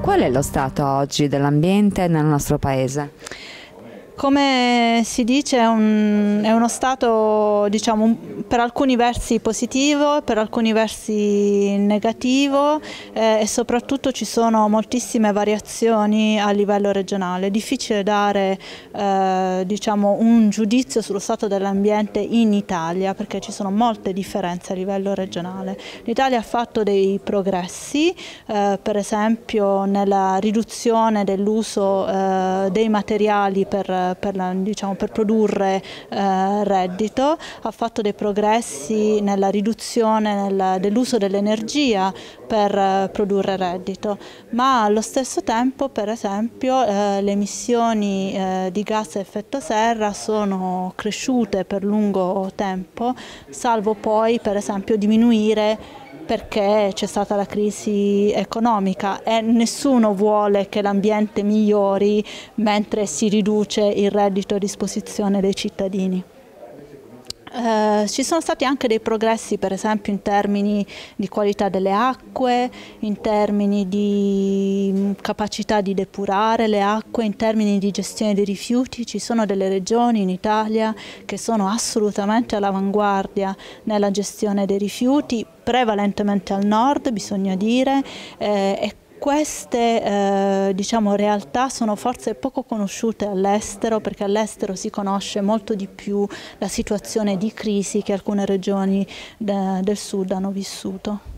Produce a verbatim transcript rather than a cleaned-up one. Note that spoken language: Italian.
Qual è lo stato oggi dell'ambiente nel nostro paese? Come si dice è, un, è uno stato, diciamo, per alcuni versi positivo, per alcuni versi negativo eh, e soprattutto ci sono moltissime variazioni a livello regionale. È difficile dare eh, diciamo, un giudizio sullo stato dell'ambiente in Italia perché ci sono molte differenze a livello regionale. L'Italia ha fatto dei progressi, eh, per esempio nella riduzione dell'uso eh, dei materiali per Per, la, diciamo, per produrre eh, reddito, ha fatto dei progressi nella riduzione dell'uso dell'energia per eh, produrre reddito, ma allo stesso tempo per esempio eh, le emissioni eh, di gas a effetto serra sono cresciute per lungo tempo, salvo poi per esempio diminuire perché c'è stata la crisi economica e nessuno vuole che l'ambiente migliori mentre si riduce il reddito a disposizione dei cittadini. Eh, ci sono stati anche dei progressi per esempio in termini di qualità delle acque, in termini di capacità di depurare le acque, in termini di gestione dei rifiuti. Ci sono delle regioni in Italia che sono assolutamente all'avanguardia nella gestione dei rifiuti, prevalentemente al nord bisogna dire, eh, e queste eh, diciamo, realtà sono forse poco conosciute all'estero perché all'estero si conosce molto di più la situazione di crisi che alcune regioni de- del sud hanno vissuto.